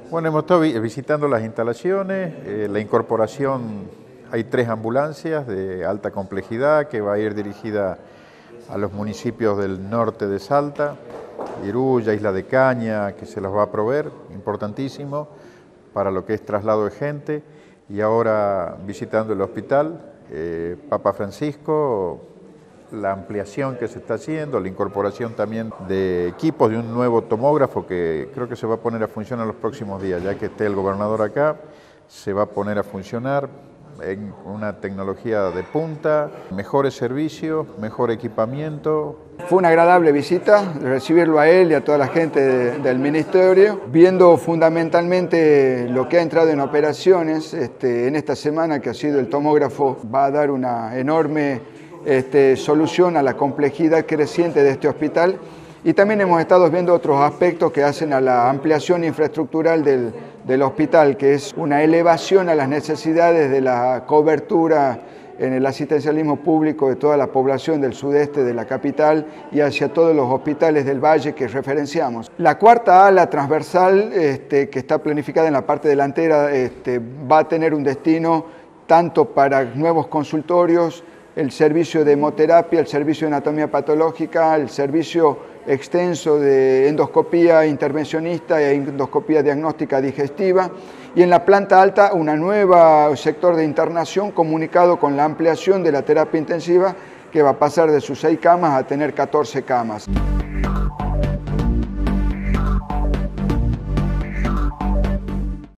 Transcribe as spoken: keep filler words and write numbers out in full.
Bueno, hemos estado visitando las instalaciones, eh, la incorporación, hay tres ambulancias de alta complejidad que va a ir dirigida a los municipios del norte de Salta, Iruya, Isla de Caña, que se los va a proveer, importantísimo, para lo que es traslado de gente, y ahora visitando el hospital, eh, Papa Francisco, la ampliación que se está haciendo, la incorporación también de equipos, de un nuevo tomógrafo que creo que se va a poner a funcionar en los próximos días, ya que esté el gobernador acá, se va a poner a funcionar en una tecnología de punta, mejores servicios, mejor equipamiento. Fue una agradable visita, recibirlo a él y a toda la gente de, del ministerio, viendo fundamentalmente lo que ha entrado en operaciones este, en esta semana, que ha sido el tomógrafo, va a dar una enorme Este, solución a la complejidad creciente de este hospital, y también hemos estado viendo otros aspectos que hacen a la ampliación infraestructural del, del hospital, que es una elevación a las necesidades de la cobertura en el asistencialismo público de toda la población del sudeste de la capital y hacia todos los hospitales del valle que referenciamos. La cuarta ala transversal, este, que está planificada en la parte delantera, este, va a tener un destino tanto para nuevos consultorios, el servicio de hemoterapia, el servicio de anatomía patológica, el servicio extenso de endoscopía intervencionista e endoscopía diagnóstica digestiva, y en la planta alta un nuevo sector de internación comunicado con la ampliación de la terapia intensiva, que va a pasar de sus seis camas a tener catorce camas.